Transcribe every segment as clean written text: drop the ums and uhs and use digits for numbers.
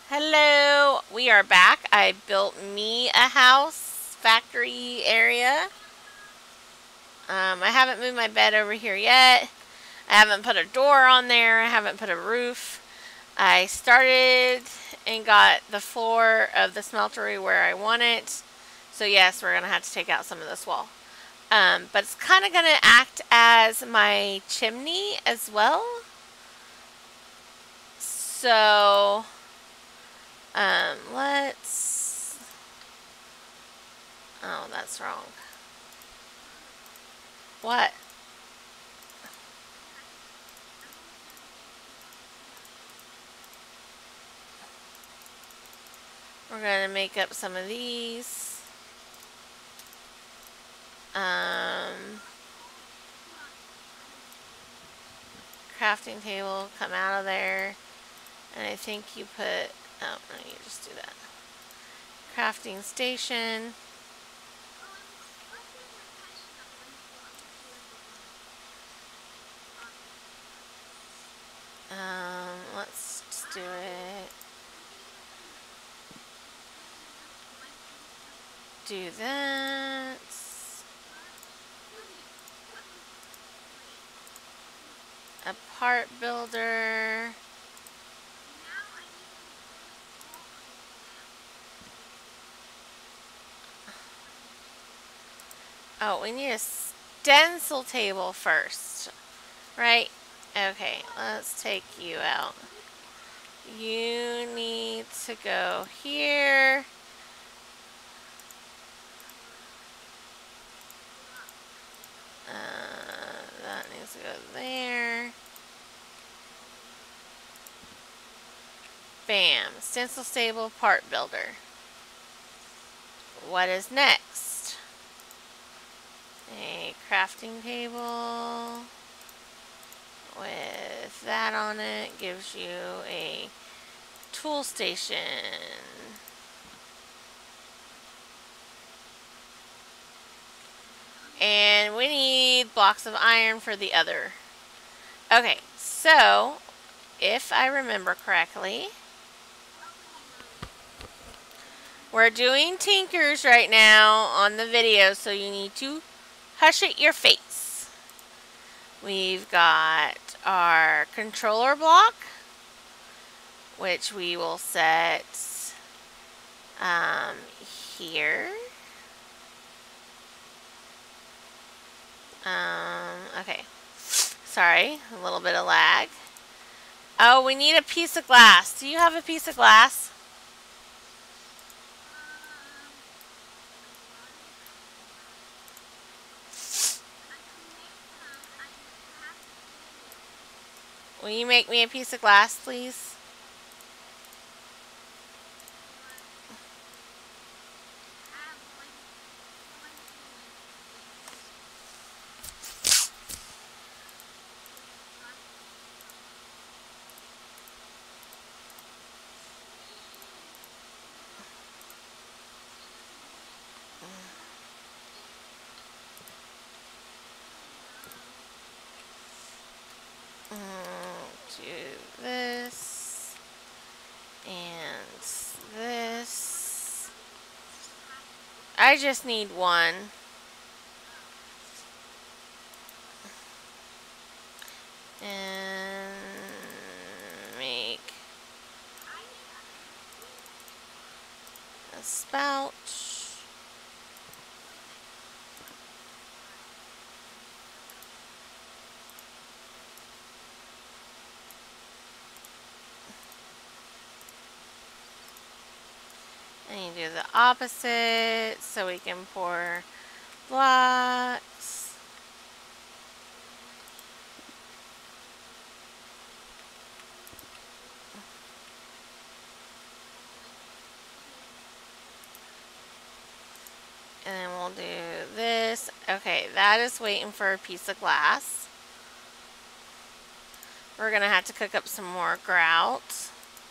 Hello, we are back. I built me a house, factory area. I haven't moved my bed over here yet. I haven't put a door on there. I haven't put a roof. I started and got the floor of the smeltery where I want it. So yes, we're going to have to take out some of this wall. But it's kind of going to act as my chimney as well. So, let's... Oh, that's wrong. What? We're going to make up some of these. Crafting table, come out of there. And I think you put, oh, no, you just do that. Crafting station. Let's just do it. Do that. A part builder. Oh, we need a stencil table first. Right? Okay, let's take you out. You need to go here. That needs to go there. Bam. Stencil stable, part builder. What is next? A crafting table with that on it gives you a tool station. And we need blocks of iron for the other. Okay, so if I remember correctly, we're doing tinkers right now on the video, so you need to hush it your face. We've got our controller block, which we will set here. Okay. Sorry, a little bit of lag. Oh, we need a piece of glass. Do you have a piece of glass? Will you make me a piece of glass, please? Do this and this. I just need one. And make a spout. And you do the opposite so we can pour blocks. And then we'll do this. Okay, that is waiting for a piece of glass. We're going to have to cook up some more grout.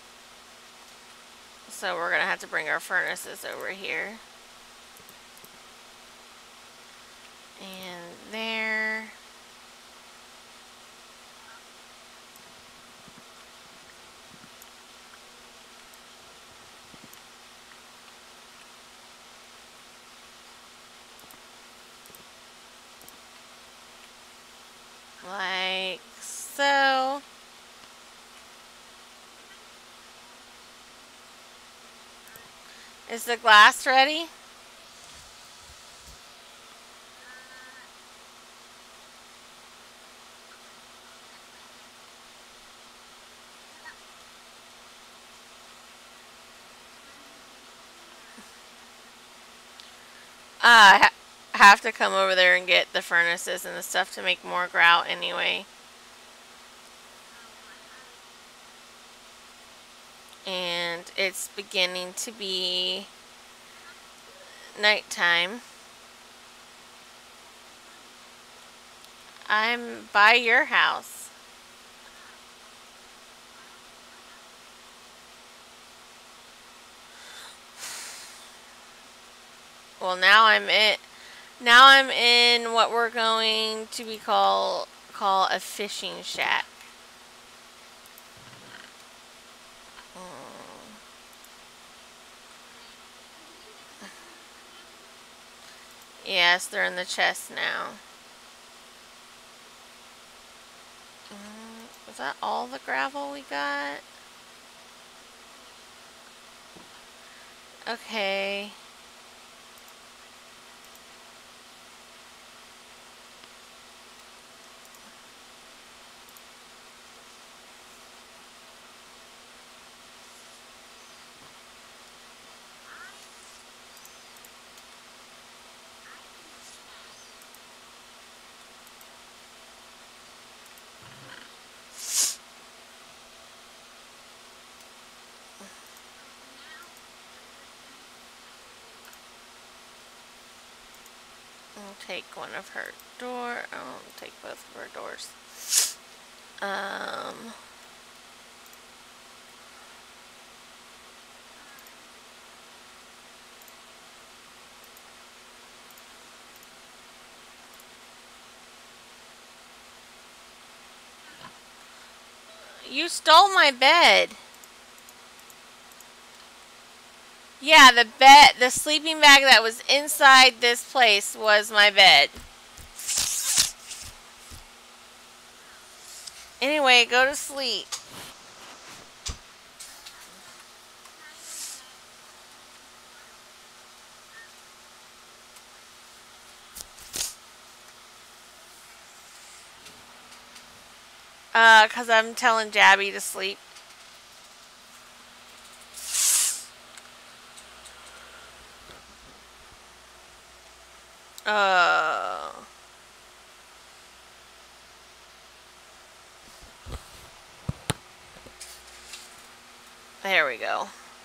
So we're going to have to bring our furnaces over here. And there. Is the glass ready? I have to come over there and get the furnaces and the stuff to make more grout anyway. And it's beginning to be nighttime. I'm by your house. Well, now I'm in what we're going to be call a fishing shack. Yes, they're in the chest now. Was that all the gravel we got? Okay. I'll take one of her I'll take both of her doors. You stole my bed. Yeah, the sleeping bag that was inside this place was my bed. Anyway, go to sleep. Cause I'm telling Jabby to sleep. There we go.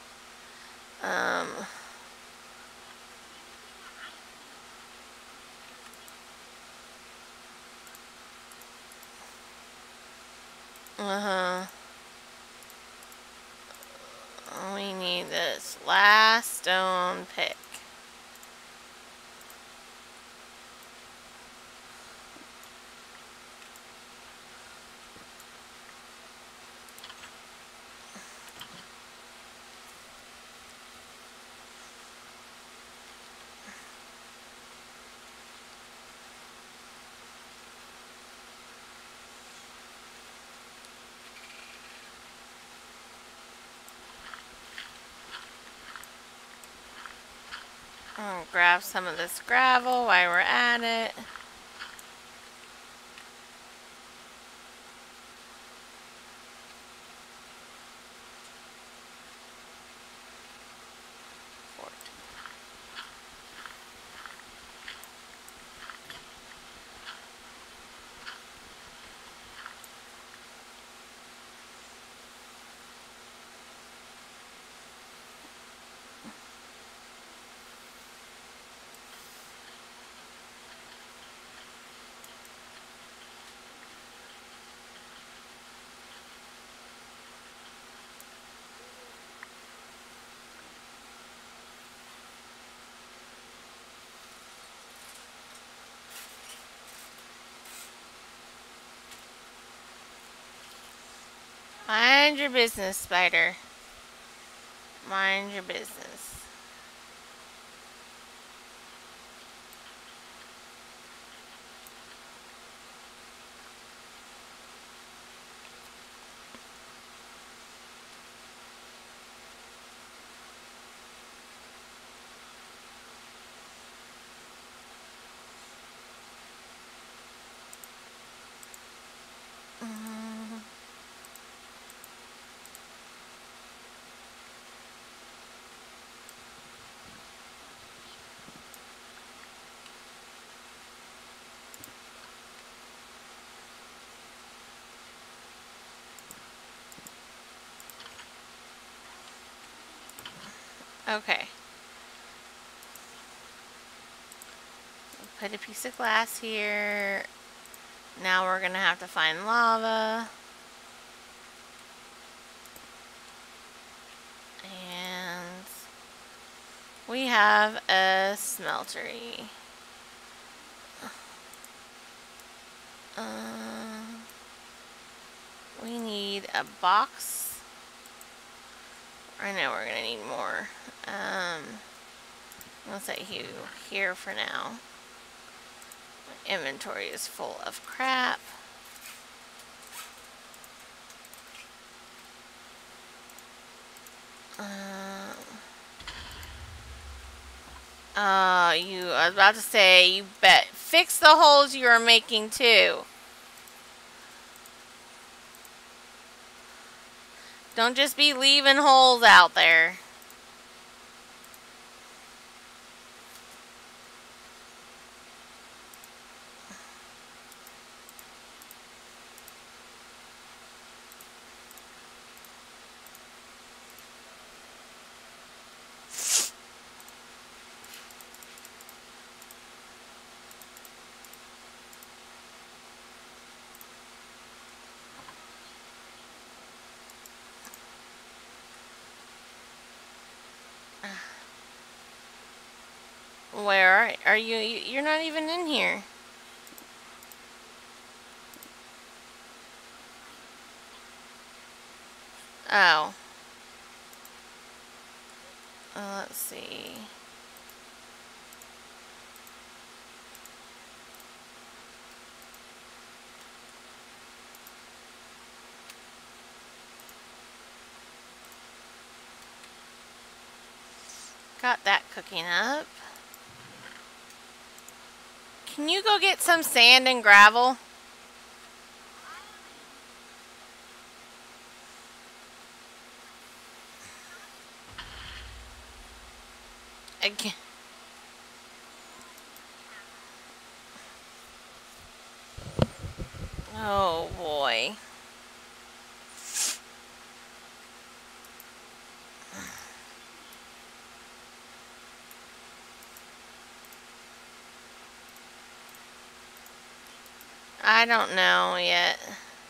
We need this last stone pick. I'll grab some of this gravel while we're at it. Mind your business, Spider. Mind your business. Okay. Put a piece of glass here. Now we're gonna have to find lava. And we have a smeltery. We need a box. I know we're gonna need more. I'll set you here for now. My inventory is full of crap. I was about to say, you bet. Fix the holes you are making too. Don't just be leaving holes out there. Where are you? You're not even in here. Oh. Let's see. Got that cooking up. Can you go get some sand and gravel? Again. Oh boy. I don't know yet.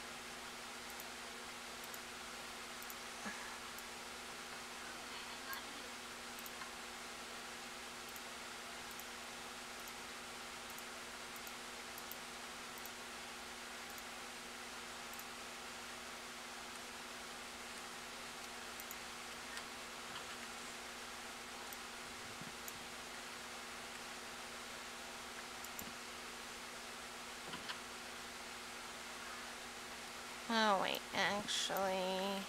Oh wait, actually,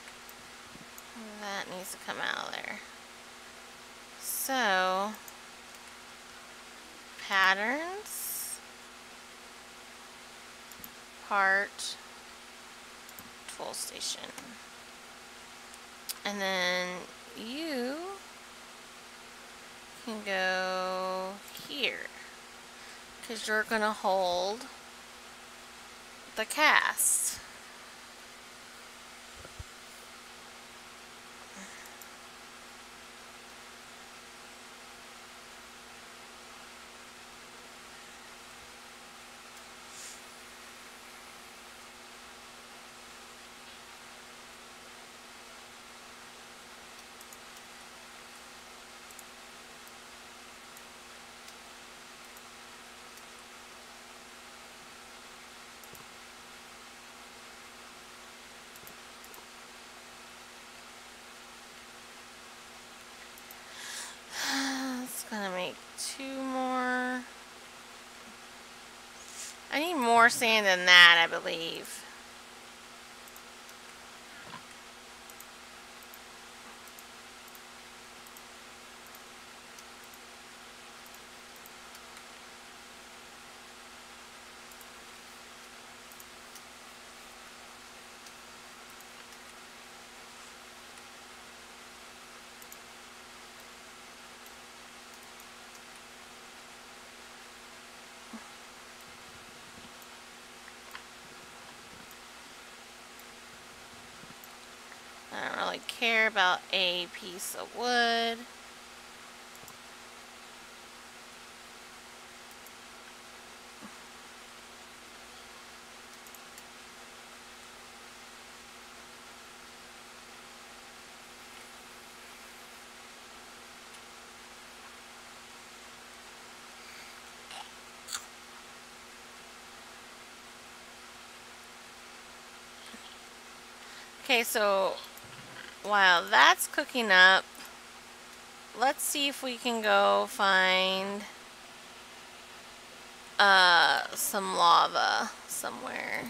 that needs to come out of there. So, patterns, part, tool station. And then you can go here, because you're going to hold the cast. It's gonna make 2 more. I need more sand than that, I believe. really care about a piece of wood. Okay, so while that's cooking up, let's see if we can go find some lava somewhere.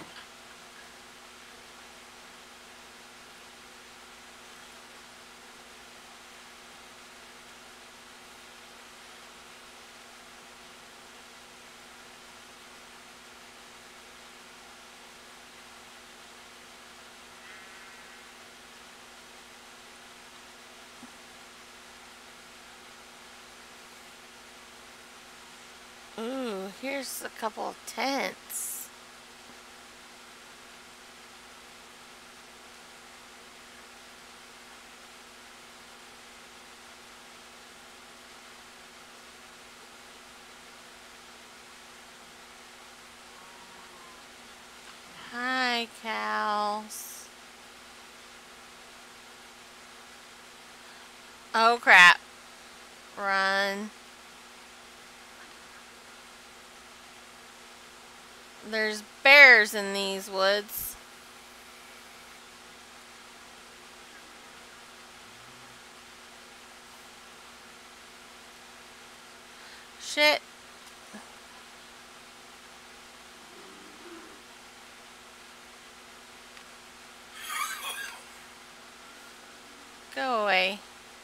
Ooh, here's a couple of tents. Hi, cows. Oh, crap. Run. There's bears in these woods. Shit. Go away.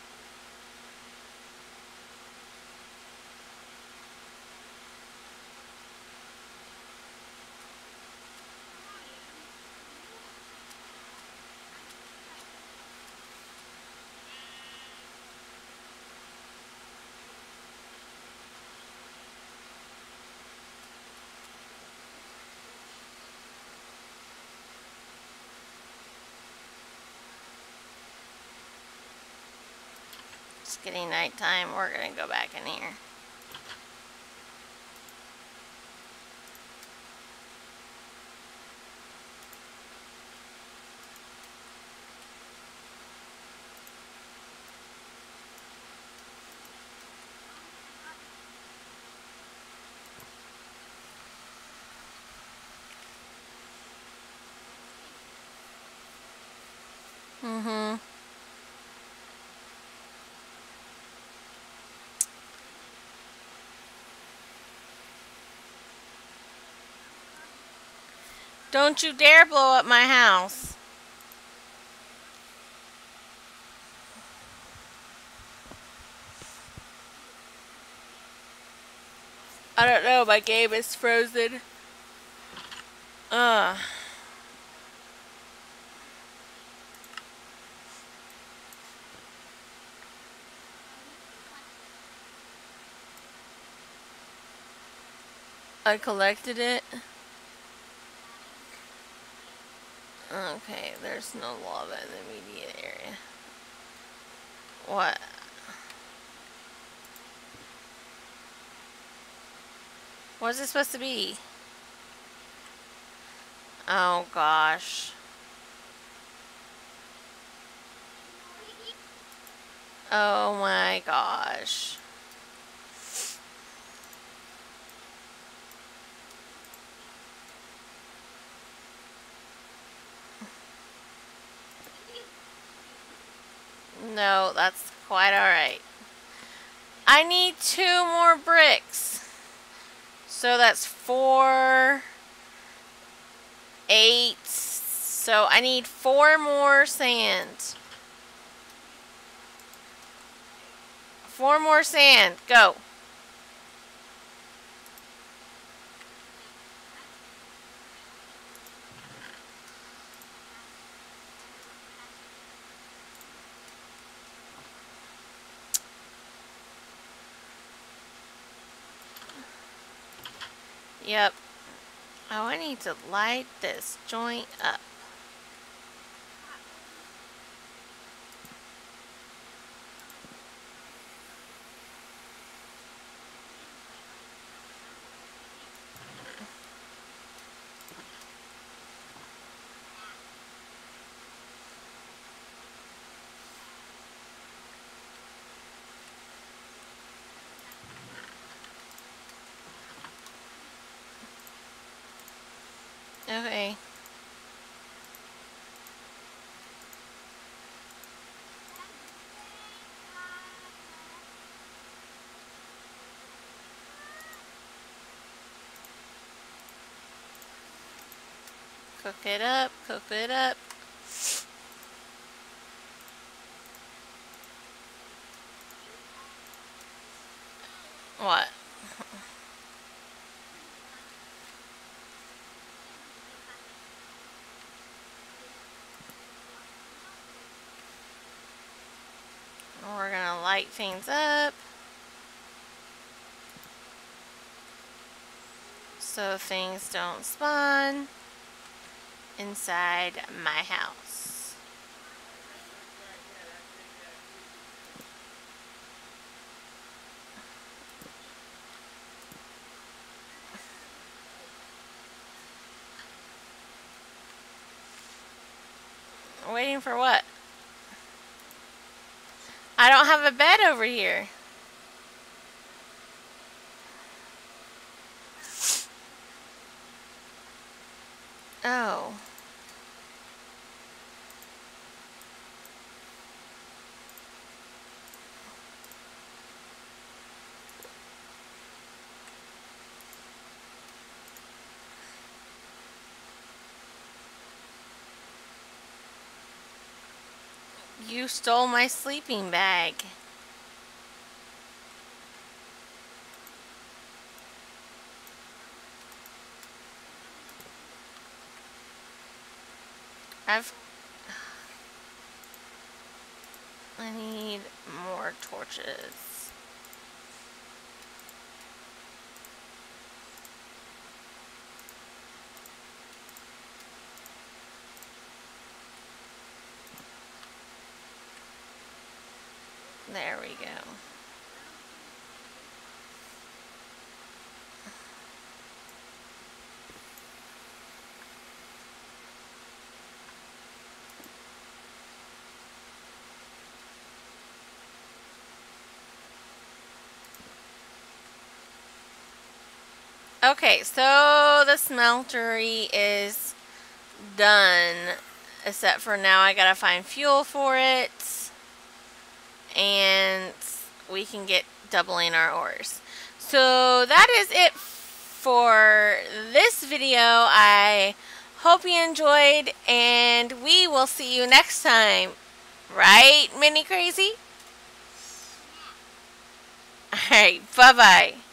It's getting nighttime. We're gonna go back in here. Mm-hmm. Don't you dare blow up my house. I don't know, my game is frozen. Ugh. I collected it. Okay, there's no lava in the immediate area. What? What's it supposed to be? Oh gosh. Oh my gosh. No, that's quite alright. I need 2 more bricks. So that's 4, 8. So I need 4 more sand. 4 more sand. Go. Yep. Oh, I need to light this joint up. Cook it up, cook it up. What? We're gonna light things up so things don't spawn inside my house. Waiting for what? I don't have a bed over here. Oh. You stole my sleeping bag. I need more torches. There we go. Okay, so the smeltery is done. Except for now I gotta find fuel for it. And we can get doubling our ores. So that is it for this video. I hope you enjoyed, and we will see you next time. Right, Mini Crazy? Alright, bye-bye.